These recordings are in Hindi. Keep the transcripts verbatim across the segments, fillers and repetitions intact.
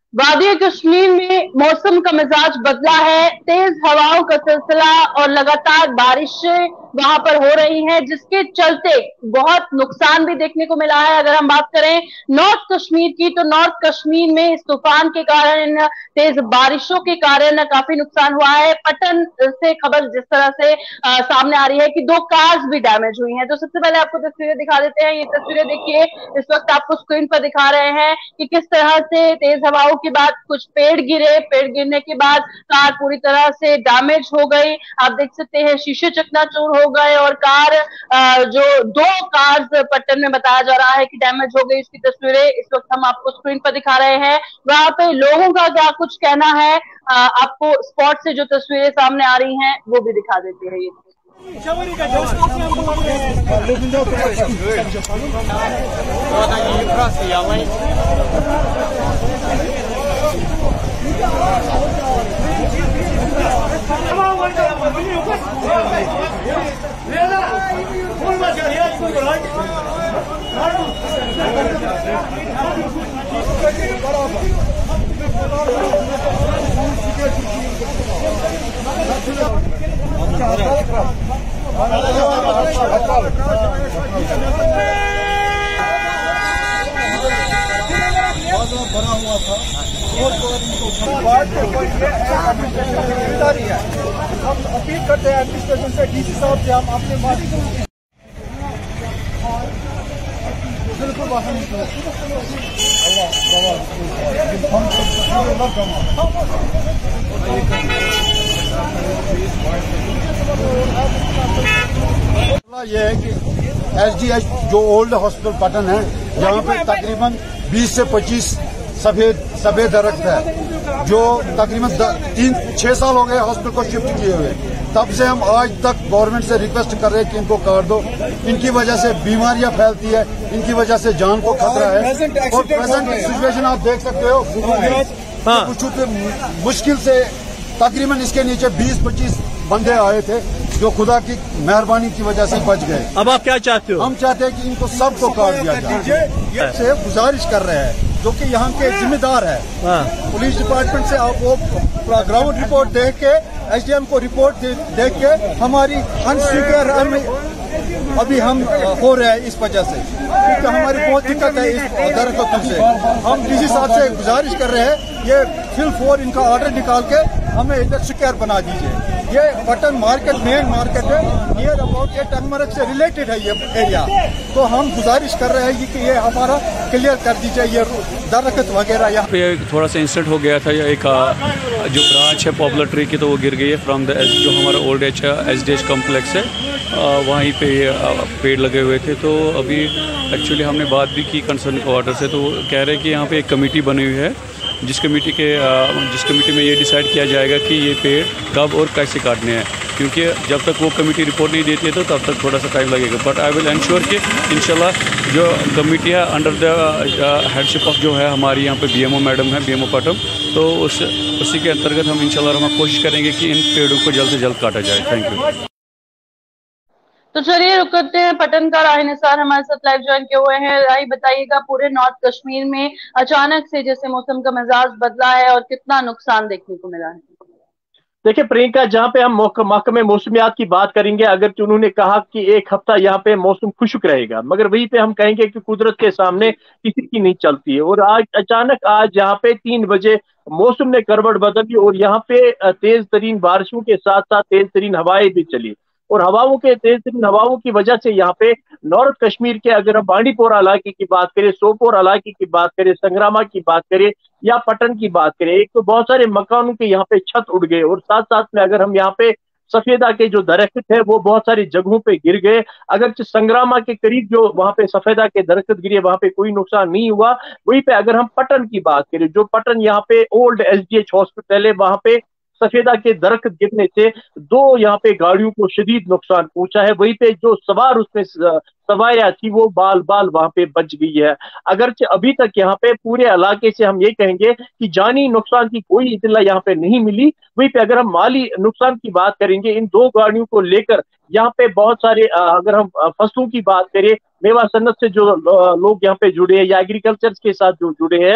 वादी कश्मीर में मौसम का मिजाज बदला है। तेज हवाओं का सिलसिला और लगातार बारिशें वहां पर हो रही हैं, जिसके चलते बहुत नुकसान भी देखने को मिला है। अगर हम बात करें नॉर्थ कश्मीर की, तो नॉर्थ कश्मीर में इस तूफान के कारण, तेज बारिशों के कारण काफी नुकसान हुआ है। पटन से खबर जिस तरह से आ, सामने आ रही है कि दो कार्स भी डैमेज हुई हैं। तो सबसे पहले आपको तस्वीरें दिखा देते हैं। ये तस्वीरें देखिए, इस वक्त आपको स्क्रीन पर दिखा रहे हैं कि किस तरह से तेज हवाओं के बाद कुछ पेड़ गिरे, पेड़ गिरने के बाद कार पूरी तरह से डैमेज हो गई। आप देख सकते हैं शीशे चकनाचूर हो गए और कार जो दो कार्स पट्टन में बताया जा रहा है कि डैमेज हो गई, इसकी तस्वीरें इस वक्त हम आपको स्क्रीन पर दिखा रहे हैं। वहां पे लोगों का क्या कुछ कहना है, आपको स्पॉट से जो तस्वीरें सामने आ रही हैं वो भी दिखा देते हैं। ये बना हुआ था और जिम्मेदारी है। हम अपील करते हैं एडमिनिस्ट्रेशन से, डीसी साहब से, हम अपने बिल्कुल बाहर निकलो। ये है कि एस डी एच जो ओल्ड हॉस्पिटल पटन है, यहाँ पे तकरीबन बीस से पच्चीस सफेद सफेद दरख्त है, जो तकरीबन तीन छह साल हो गए हॉस्पिटल को शिफ्ट किए हुए। तब से हम आज तक गवर्नमेंट से रिक्वेस्ट कर रहे हैं कि इनको काट दो। इनकी वजह से बीमारियां फैलती है, इनकी वजह से जान को खतरा है। और प्रेजेंट सिचुएशन आप देख सकते हो, हाँ। कुछ मुश्किल से तकरीबन इसके नीचे बीस पच्चीस बंदे आए थे, जो खुदा की मेहरबानी की वजह से बच गए। अब आप क्या चाहते हो? हम चाहते हैं कि इनको सबको काट दिया जाए। ये से गुजारिश कर रहे हैं, जो कि यहाँ के जिम्मेदार है, पुलिस डिपार्टमेंट से आप वो ग्राउंड रिपोर्ट देख के, एसडीएम को रिपोर्ट दे, देख के हमारी अनस्वीकार अभी हम हो रहे हैं इस वजह से, क्योंकि हमारी बहुत दिक्कत है इस दरख्तों से। हम डीसी साहब से गुजारिश कर रहे हैं, ये फिल फोर इनका ऑर्डर निकाल के हमें इलेक्ट्रिक बना दीजिए। ये पटन मार्केट मेन मार्केट है, नियर अबाउट ये टंगमरग से रिलेटेड है ये एरिया। तो हम गुजारिश कर रहे हैं कि ये हमारा क्लियर कर दीजिए, ये दरख्त वगैरह। यहाँ पे थोड़ा सा इंसिडेंट हो गया था, एक जो ब्रांच है पॉपुलर ट्री की, तो वो गिर गई है फ्रॉम द जो हमारा old H H D H complex है, वहीं पे पेड़ लगे हुए थे। तो अभी एक्चुअली हमने बात भी की कंसर्न क्वार्टर से, तो कह रहे हैं कि यहाँ पे एक कमेटी बनी हुई है, जिस कमेटी के जिस कमेटी में ये डिसाइड किया जाएगा कि ये पेड़ कब और कैसे काटने हैं, क्योंकि जब तक वो कमेटी रिपोर्ट नहीं देती है तो तब तक थोड़ा सा टाइम लगेगा। बट आई विल इंश्योर कि इंशाल्लाह जो कमेटी है अंडर द हेडशिप ऑफ जो है हमारी यहाँ पे बीएमओ मैडम है, बीएमओ पटम, तो उस उसी के अंतर्गत हम इंशाल्लाह हम कोशिश करेंगे कि इन पेड़ों को जल्द से जल्द काटा जाए। Thank you. तो चलिए रुक करते हैं, पटन का राही निसार हमारे साथ लाइव ज्वाइन किए हुए हैं। राही बताइएगा, पूरे नॉर्थ कश्मीर में अचानक से जैसे मौसम का मिजाज बदला है और कितना नुकसान देखने को मिला है। देखिए प्रियंका, जहाँ पे हम महकमे मौसमियात की बात करेंगे, अगर उन्होंने कहा कि एक हफ्ता यहाँ पे मौसम खुश्क रहेगा, मगर वहीं पे हम कहेंगे कि कुदरत के सामने किसी की नहीं चलती है। और आज अचानक आज यहाँ पे तीन बजे मौसम ने करवट बदली और यहाँ पे तेज तरीन बारिशों के साथ साथ तेज तरीन हवाएं भी चली। और हवाओं के तेज तरीन हवाओं की वजह से यहाँ पे नॉर्थ कश्मीर के, अगर हम बांडीपोरा इलाके की बात करें, सोपोर इलाके की बात करें, संग्रामा की बात करें या पटन की बात करें, एक तो बहुत सारे मकानों के यहाँ पे छत उड़ गए। और साथ साथ में अगर हम यहाँ पे सफेदा के जो दरख्त है वो बहुत सारी जगहों पे गिर गए। अगर संग्रामा के करीब जो वहां पे सफेदा के दरख्त गिरे वहां पे कोई नुकसान नहीं हुआ। वहीं पे अगर हम पटन की बात करें, जो पटन यहाँ पे old S D H hospital है, वहां पे सफेदा के दरख्त गिरने से दो यहाँ पे गाड़ियों को शदीद नुकसान पहुंचा है। वहीं पे जो सवार उसमें सवारियां थी वो बाल बाल वहां पे बच गई है। अगरचे अभी तक यहाँ पे पूरे इलाके से हम ये कहेंगे कि जानी नुकसान की कोई इतला यहाँ पे नहीं मिली। वहीं पे अगर हम माली नुकसान की बात करेंगे, इन दो गाड़ियों को लेकर यहाँ पे बहुत सारे, अगर हम फसलों की बात करें, मेवा सन्नत से जो लोग यहाँ पे जुड़े हैं या एग्रीकल्चर के साथ जो जुड़े हैं,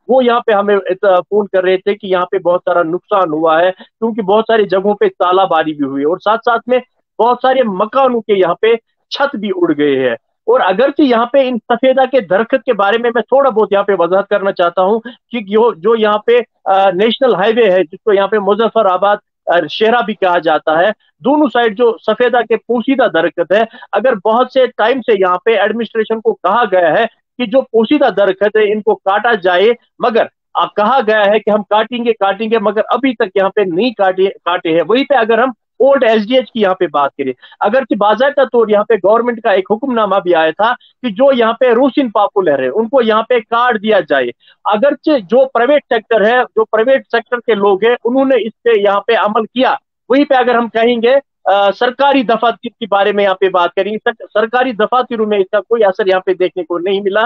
वो यहाँ पे हमें फोन कर रहे थे कि यहाँ पे बहुत सारा नुकसान हुआ है, क्योंकि बहुत सारी जगहों पे तालाबारी भी हुई और साथ साथ में बहुत सारे मकानों के यहाँ पे छत भी उड़ गए हैं। और अगरचे यहाँ पे इन सफेदा के दरख्त के बारे में मैं थोड़ा बहुत यहाँ पे वजाहत करना चाहता हूँ कि जो जो यहाँ पे नेशनल हाईवे है, जिसको यहाँ पे मुजफ्फराबाद शेरा भी कहा जाता है, दोनों साइड जो सफेदा के पोशीदा दरख्त है, अगर बहुत से टाइम से यहाँ पे एडमिनिस्ट्रेशन को कहा गया है कि जो पोशीदा दरख्त है इनको काटा जाए, मगर आ, कहा गया है कि हम काटेंगे काटेंगे मगर अभी तक यहाँ पे नहीं काटे काटे हैं। वहीं पे अगर हम ओल्ड एसडीएच की यहाँ पे बात करें, अगर कि बाज़ाब्ता तौर यहाँ पे गवर्नमेंट का एक हुक्मनामा भी आया था कि जो यहाँ पे रूसिन पॉपुलर है उनको यहाँ पे काट दिया जाए। अगरचे जो प्राइवेट सेक्टर है, जो प्राइवेट सेक्टर के लोग हैं, उन्होंने इस पे यहाँ पे अमल किया। वहीं पे अगर हम कहेंगे आ, सरकारी दफातर के बारे में यहाँ पे बात करेंगे, सर, सरकारी दफातरों में इसका कोई असर यहाँ पे देखने को नहीं मिला।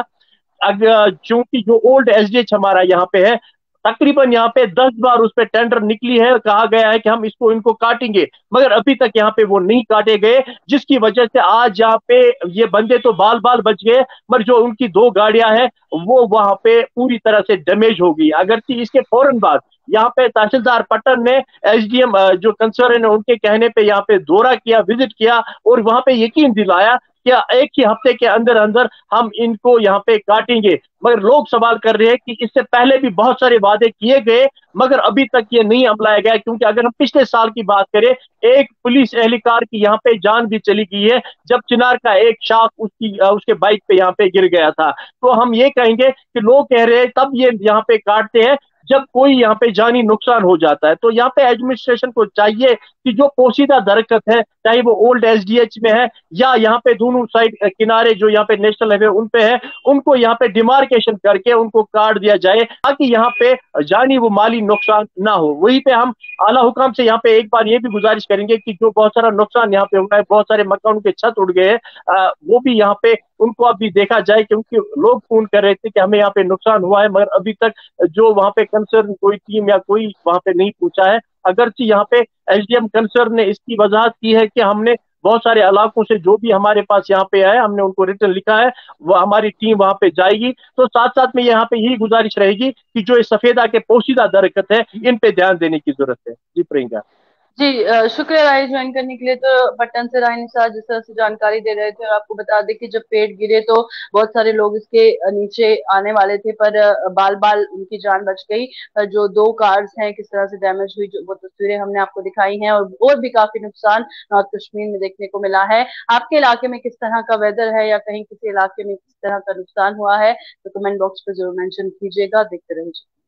अगर चूंकि जो ओल्ड एसडीएच हमारा यहाँ पे है, तकरीबन यहाँ पे दस बार उस पे टेंडर निकली है, कहा गया है कि हम इसको इनको काटेंगे, मगर अभी तक यहाँ पे वो नहीं काटे गए, जिसकी वजह से आज यहाँ पे ये बंदे तो बाल बाल बच गए, मगर जो उनकी दो गाड़ियां हैं वो वहां पे पूरी तरह से डैमेज हो गई। अगर इसके फौरन बाद यहाँ पे तहसीलदार पट्टन ने एसडीएम जो कंसर्न है उनके कहने पे यहाँ पे दौरा किया, विजिट किया और वहां पे यकीन दिलाया क्या एक ही हफ्ते के अंदर अंदर हम इनको यहाँ पे काटेंगे। मगर लोग सवाल कर रहे हैं कि इससे पहले भी बहुत सारे वादे किए गए मगर अभी तक ये नहीं अमलाया गया, क्योंकि अगर हम पिछले साल की बात करें, एक पुलिस एहलकार की यहाँ पे जान भी चली गई है जब चिनार का एक शाख उसकी उसके बाइक पे यहाँ पे गिर गया था। तो हम ये कहेंगे कि लोग कह रहे हैं तब ये यहाँ पे काटते हैं जब कोई यहाँ पे जानी नुकसान हो जाता है। तो यहाँ पे एडमिनिस्ट्रेशन को चाहिए कि जो पोशीदा दरख्त है, चाहे वो ओल्ड एसडीएच में है या यहाँ पे दोनों साइड किनारे जो यहाँ पे नेशनल हाईवे उन पे है, उनको यहाँ पे डिमार्केशन करके उनको काट दिया जाए ताकि यहाँ पे जानी वो माली नुकसान ना हो। वहीं पे हम आला हुकाम से यहाँ पे एक बार ये भी गुजारिश करेंगे कि जो बहुत सारा नुकसान यहाँ पे हुआ है, बहुत सारे मकानों के छत उड़ गए हैं, वो भी यहाँ पे उनको अभी देखा जाए, क्योंकि लोग फोन कर रहे थे कि हमें यहाँ पे नुकसान हुआ है मगर अभी तक जो वहाँ पे कंसर्न कोई टीम या कोई वहाँ पे नहीं पूछा है। अगरचे यहाँ पे एसडीएम कंसर्न ने इसकी वजाहत की है कि हमने बहुत सारे इलाकों से जो भी हमारे पास यहाँ पे आए हमने उनको रिटर्न लिखा है, वो हमारी टीम वहां पे जाएगी। तो साथ साथ में यहाँ पे यही गुजारिश रहेगी कि जो इस सफेदा के पोशीदा दरख्त है इन पे ध्यान देने की जरूरत है। जी प्रियंका। जी शुक्रिया राय ज्वाइन करने के लिए। तो पट्टन से राय निसार जिस तरह से जानकारी दे रहे थे, और आपको बता दें कि जब पेड़ गिरे तो बहुत सारे लोग इसके नीचे आने वाले थे पर बाल बाल उनकी जान बच गई। जो दो कार्स हैं किस तरह से डैमेज हुई, जो वो तस्वीरें हमने आपको दिखाई हैं, और और भी काफी नुकसान नॉर्थ कश्मीर में देखने को मिला है। आपके इलाके में किस तरह का वेदर है या कहीं किसी इलाके में किस तरह का नुकसान हुआ है तो कमेंट बॉक्स पे जरूर मेंशन कीजिएगा। देखते रहिए।